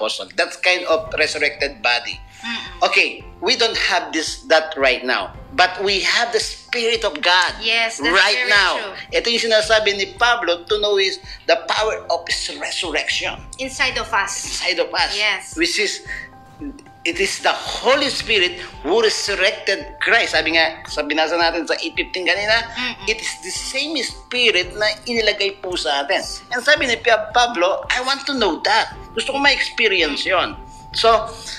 apostle. That kind of resurrected body. Okay, we don't have that right now. But we have the Spirit of God Yes, that's right very now. true. Ito yung sinasabi ni Pablo to know is the power of His resurrection Inside of us. inside of us. Yes. Which is, it is the Holy Spirit who resurrected Christ. Sabi nga, sa binasa natin sa 8:15 kanina, it is the same Spirit na inilagay po sa atin. And sabi ni Pablo, I want to know that. Gusto ko ma-experience yon. So,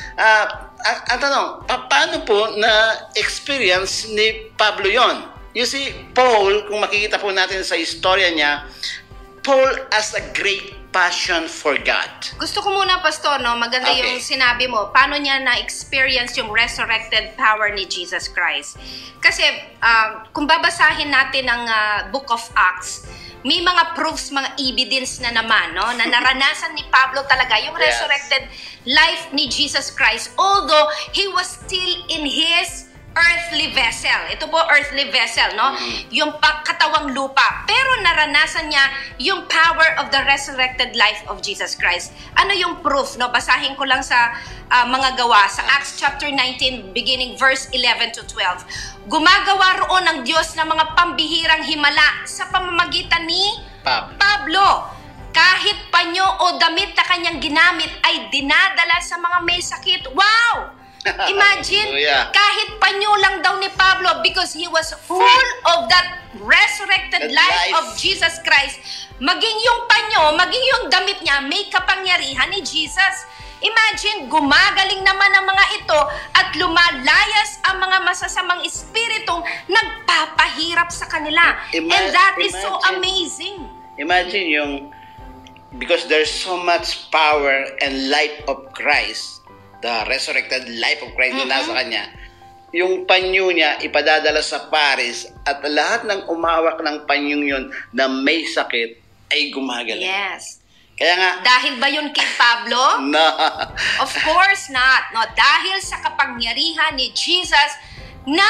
ang tanong, paano po na-experience ni Pablo yon? You see, Paul, kung makikita po natin sa istorya niya, Paul has a great passion for God. Gusto ko muna, Pastor, no, maganda Okay. yung sinabi mo. Paano niya na-experience yung resurrected power ni Jesus Christ? Kasi, kung babasahin natin ang Book of Acts, may mga proofs, mga evidence na naman, no, na naranasan ni Pablo talaga yung Yes. resurrected life ni Jesus Christ, although he was still in his earthly vessel. Ito po, earthly vessel, no? Yung katawang lupa. Pero naranasan niya yung power of the resurrected life of Jesus Christ. Ano yung proof, no? Basahin ko lang sa mga gawa. Sa Acts chapter 19, beginning verse 11 to 12. Gumagawa roon ng Diyos ng mga pambihirang himala sa pamamagitan ni Pablo. Kahit panyo o damit na kanyang ginamit ay dinadala sa mga may sakit. Wow! Imagine, Hallelujah. kahit panyo lang daw ni Pablo because he was full of that resurrected That life life. of Jesus Christ. Maging yung panyo, maging yung damit niya, may kapangyarihan ni Jesus. Imagine, gumagaling naman ang mga ito at lumalayas ang mga masasamang espiritong nagpapahirap sa kanila. And that is so amazing. Imagine yung, because there's so much power and life of Christ, the resurrected life of Christ na nasa kanya, yung panyo niya ipadadala sa Paris at lahat ng umawak ng panyong yun na may sakit ay gumagaling. Yes. Kaya nga, Dahil ba yun kay Pablo? no. Of course not. No, dahil sa kapangyarihan ni Jesus na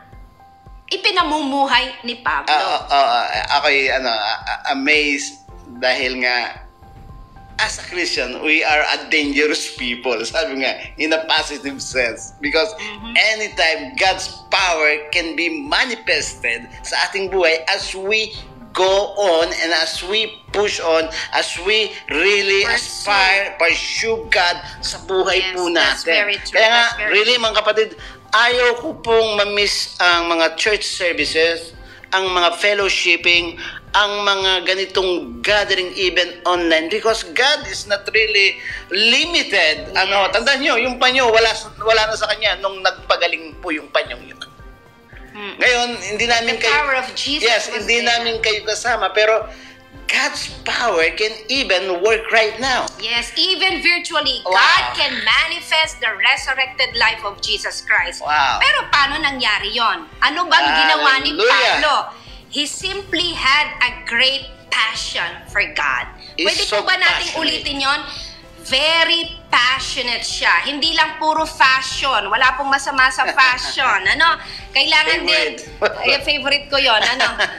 ipinamumuhay ni Pablo. Ako'y amazed dahil nga as a Christian, we are a dangerous people. Sabi nga, in a positive sense. Because anytime God's power can be manifested sa ating buhay as we go on and as we push on, as we really pursue God sa buhay Yes, po that's natin. very true. Kaya nga, That's very really mga kapatid, ayaw ko pong ma-miss ang mga church services, ang mga fellowshipping, ang mga ganitong gathering even online because God is not really limited. Yes. Tandaan nyo, yung panyo, wala na sa kanya nung nagpagaling po yung panyong yun. Ngayon, hindi namin The power of Jesus yes, was hindi there. namin kayo kasama, pero God's power can even work right now. Yes, even virtually, Wow. God can manifest the resurrected life of Jesus Christ. Wow. Pero paano nangyari yon? Ano bang ginawa ni Hallelujah. Pablo? He simply had a great passion for God. He's Pwede so po ba nating passionate. ulitin yon? Very passionate siya. Hindi lang puro fashion. Wala pong masama sa fashion. Kailangan Favorite. din. Favorite ko yon.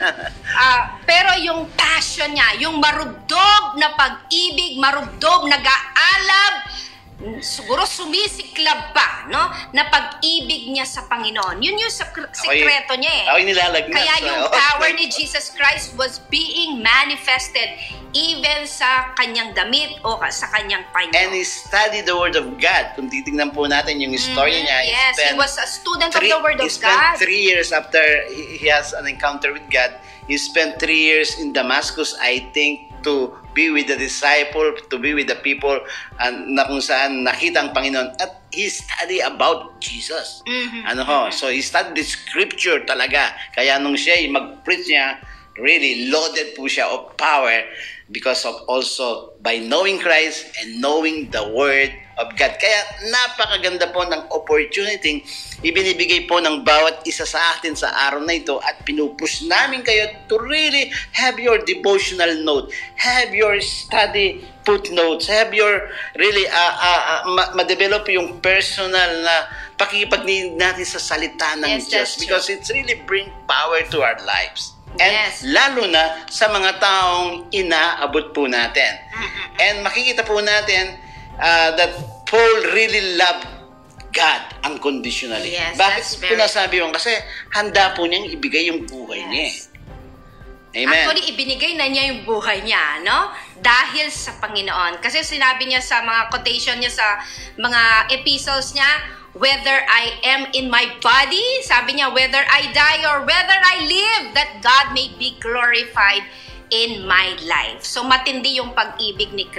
Pero yung passion niya, yung marubdob na pag-ibig, marubdob, nag-aalab, siguro sumisiklab pa, no? Na pag-ibig niya sa Panginoon. Yun yung sekreto niya eh. Ako'y nilalagnat. Kaya yung power ni Jesus Christ was being manifested even sa kanyang damit o sa kanyang panyo. And he studied the Word of God. Kung titignan po natin yung story niya, Yes, he was a student of the Word of he spent God. 3 years after he has an encounter with God. He spent 3 years in Damascus, I think, to be with the disciple, to be with the people, and na kung saan nakita ang Panginoon. At he studied about Jesus. So he studied the scripture talaga. Kaya nung siya mag-preach niya, really loaded po siya of power because of also by knowing Christ and knowing the Word of God. Kaya napakaganda po ng opportunity ibinibigay po ng bawat isa sa atin sa araw na ito at pinupush namin kayo to really have your devotional note, have your study footnotes, have your really ma-develop yung personal na pakikipagninig natin sa salita ng Yes, Diyos that's because it's really bring power to our lives. And Yes. lalo na sa mga taong inaabot po natin. And makikita po natin that Paul really loved God unconditionally. Yes, Bakit that's ko very nasabi yun? Kasi handa po niyang ibigay yung buhay niya. Amen. Actually, ibinigay na niya yung buhay niya, no? Dahil sa Panginoon. Kasi sinabi niya sa mga quotation niya sa mga epistles niya, whether I am in my body, sabi niya, whether I die or whether I live, that God may be glorified in my life. So matindi yung pag-ibig ni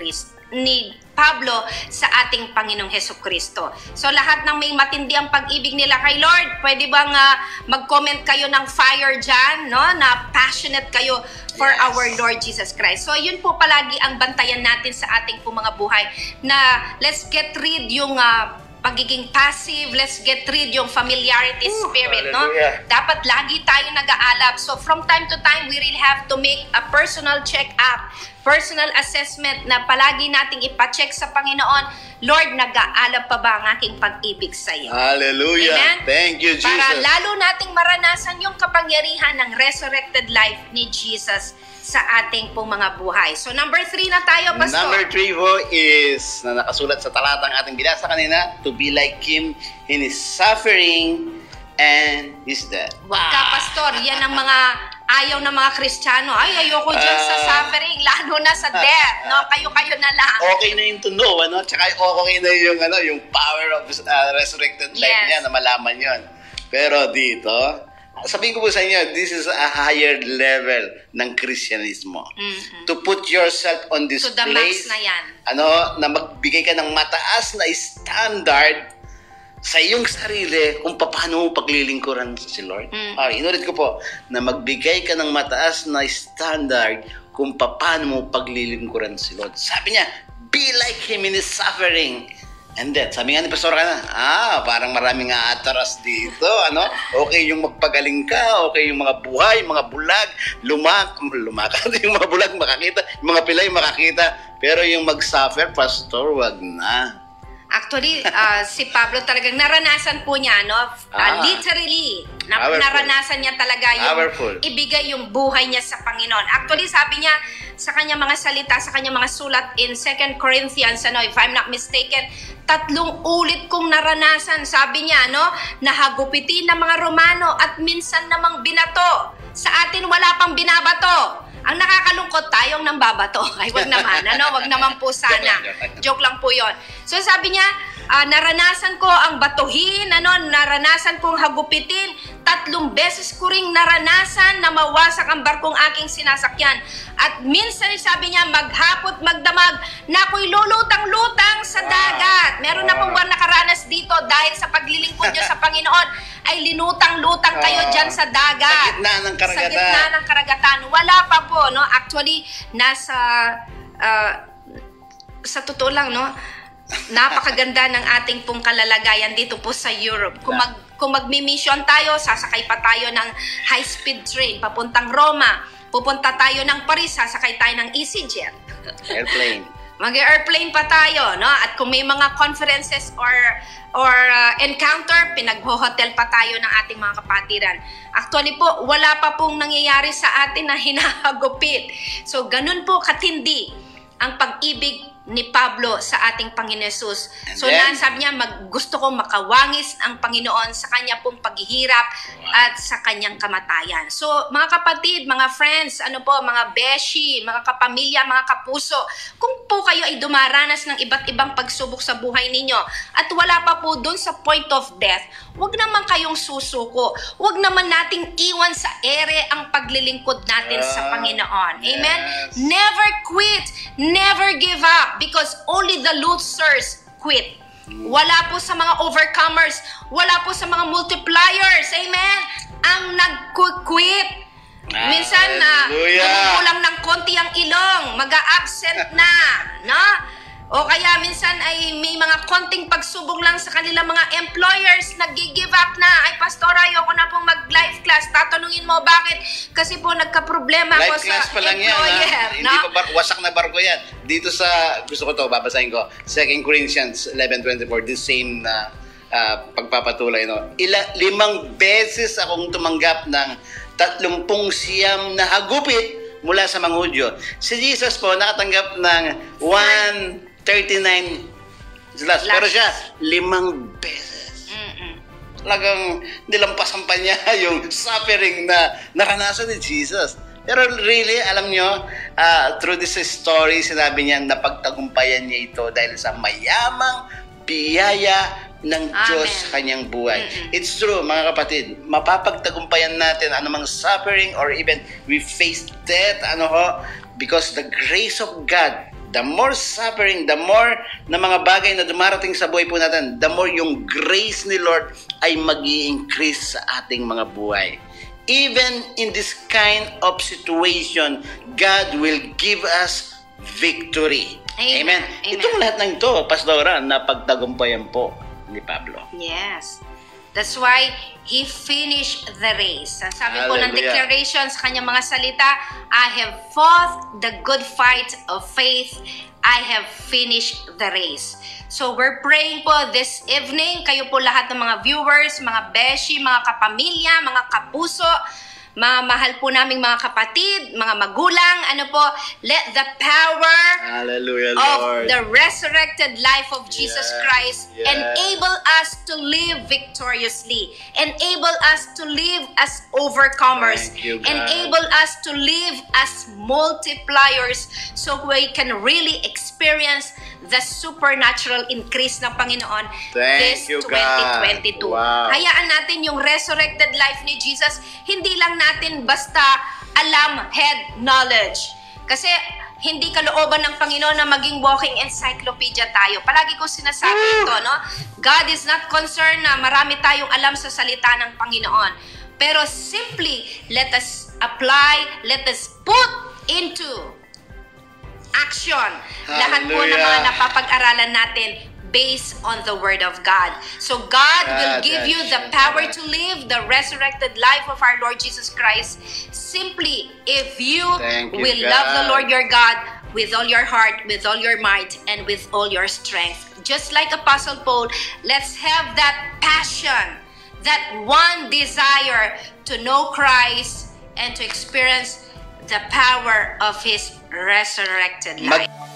Pablo sa ating Panginoong Hesukristo. So lahat ng may matindi ang pag-ibig nila kay Lord, pwede bang mag-comment kayo ng fire dyan, no? Na passionate kayo for our Lord Jesus Christ. So yun po palagi ang bantayan natin sa ating po mga buhay, na let's get rid yung pagiging passive, let's get rid yung familiarity spirit, no? Dapat lagi tayo nag-aalab. So from time to time, we really have to make a personal check-up, personal assessment na palagi nating ipacheck sa Panginoon, Lord, nag-aalab pa ba ang aking pag-ibig sa iyo? Hallelujah. Amen? Thank you, Jesus. Para lalo nating maranasan yung kapangyarihan ng resurrected life ni Jesus sa ating pong mga buhay. So number 3 na tayo, Pastor. Number 3 po is, na nakasulat sa talatang ating binasa kanina, to be like Him in His suffering and His death. Wag ka, Pastor. Yan ang mga ayaw ng mga Kristiyano. Ay, ayoko dyan sa suffering, lalo na sa death. No? Kayo-kayo na lang. Okay na yung to know, ano? Tsaka okay na yung, yung power of resurrected life niya, na malaman yon. Pero dito, sabihin ko po sa inyo, this is a higher level ng Kristyanismo. To put yourself on this to the place, max na yan. Na magbigay ka ng mataas na standard sa iyong sarili kung paano mo paglilingkuran si Lord. Inulit ko po, na magbigay ka ng mataas na standard kung paano mo paglilingkuran si Lord. Sabi niya, be like Him in His suffering and death. Sabi nga ni Pastor Kana, parang maraming atras dito, ano? Okay yung magpagaling ka, okay yung mga buhay, mga bulag, lumakad, yung mga bulag makakita, yung mga pilay makakita, pero yung mag-suffer, Pastor, wag na. Actually, si Pablo talagang naranasan po niya, no? Literally, naranasan niya talaga yung ibigay yung buhay niya sa Panginoon. Actually, sabi niya sa kanyang mga salita, sa kanyang mga sulat in 2 Corinthians, if I'm not mistaken, 3 ulit kong naranasan, sabi niya, no? Nahagupitin ng mga Romano at minsan namang binato. Sa atin, wala pang binabato. Ang nakakalungkot tayong nang babato. Ay, wag naman. Wag naman po sana. Joke lang po yon. So sabi niya, naranasan ko ang batuhin, naranasan kong hagupitin. 3 beses ko ring naranasan na mawasak ang barkong aking sinasakyan. At minsan, sabi niya, maghapot, magdamag, na ako'y lulutang-lutang sa dagat. Meron na pong nakaranas dito dahil sa paglilingkod niyo sa Panginoon, ay linutang-lutang kayo dyan sa dagat. Sa gitna ng karagatan. Sa gitna ng karagatan. Wala pa po, no? Actually, sa totoo lang, no? Napakaganda ng ating pong kalalagayan dito po sa Europe. Kung magmi-mission tayo, sasakay pa tayo ng high-speed train papuntang Roma. Pupunta tayo ng Paris, sasakay tayo ng EasyJet. Airplane. Mag-airplane pa tayo, no? At kung may mga conferences or encounter, pinag-hotel pa tayo ng ating mga kapatiran. Actually po, wala pa pong nangyayari sa atin na hinahagupit. So, ganun po katindi ang pag-ibig ni Pablo sa ating Panginoon Jesus. So, sabi niya, gusto kong makawangis ang Panginoon sa kanya pong paghihirap at sa kanyang kamatayan. So, mga kapatid, mga friends, mga beshi, mga kapamilya, mga kapuso, kung po kayo ay dumaranas ng iba't ibang pagsubok sa buhay ninyo at wala pa po dun sa point of death, huwag naman kayong susuko. Huwag naman nating iwan sa ere ang paglilingkod natin sa Panginoon. Amen? Never quit. Never give up. Because only the losers quit. Wala po sa mga overcomers. Wala po sa mga multipliers. Amen? Ang nag-quit. Minsan, nagkukulang ng konti ang ilong. Mag-a-absent na. No? O kaya minsan ay may mga konting pagsubok lang sa kanilang mga employers, nag-give up na. Ay, Pastor, ayoko na pong mag-live class. Tatanungin mo bakit? Kasi po nagka-problema ko sa employer. Hindi pa wasak na barko yan. Dito sa, gusto ko to, babasahin ko, 2 Corinthians 11:24, the same na pagpapatuloy. 5 beses akong tumanggap ng 39 na hagupit mula sa mga Hudyo. Si Jesus po nakatanggap ng 139 Pero siya, 5 beses. Talagang nilampasan pa niya yung suffering na naranasan ni Jesus. Pero really, alam nyo, through this story, sinabi niya na pagtagumpayan niya ito dahil sa mayamang biyaya ng Diyos sa kanyang buhay. It's true, mga kapatid, mapapagtagumpayan natin anumang suffering or even we face death, because the grace of God, the more suffering, the more na mga bagay na dumarating sa buhay po natin, the more yung grace ni Lord ay mag-i-increase sa ating mga buhay. Even in this kind of situation, God will give us victory. Amen. Itong lahat ng ito, Pastora, na pagtagumpayan po ni Pablo. Yes. That's why he finished the race. Sabi po ng declaration sa kanyang mga salita, I have fought the good fight of faith. I have finished the race. So we're praying po this evening, kayo po lahat ng mga viewers, mga beshi, mga kapamilya, mga kapuso, mga mahal po naming mga kapatid, mga magulang, let the power of the resurrected life of Jesus Christ enable us to live victoriously, enable us to live as overcomers, enable us to live as multipliers so we can really experience the supernatural increase ng Panginoon this 2022. Wow. Hayaan natin yung resurrected life ni Jesus, hindi lang natin basta alam, head knowledge. Kasi hindi kalooban ng Panginoon na maging walking encyclopedia tayo. Palagi ko sinasabi ito, God is not concerned na marami tayong alam sa salita ng Panginoon. Pero simply, let us apply, let us put into action lahat po ng mga napapag-aralan natin based on the Word of God. So God will give you the power to live the resurrected life of our Lord Jesus Christ simply if you will love the Lord your God with all your heart, with all your might, and with all your strength. Just like Apostle Paul, let's have that passion, that one desire to know Christ and to experience the power of His resurrected life.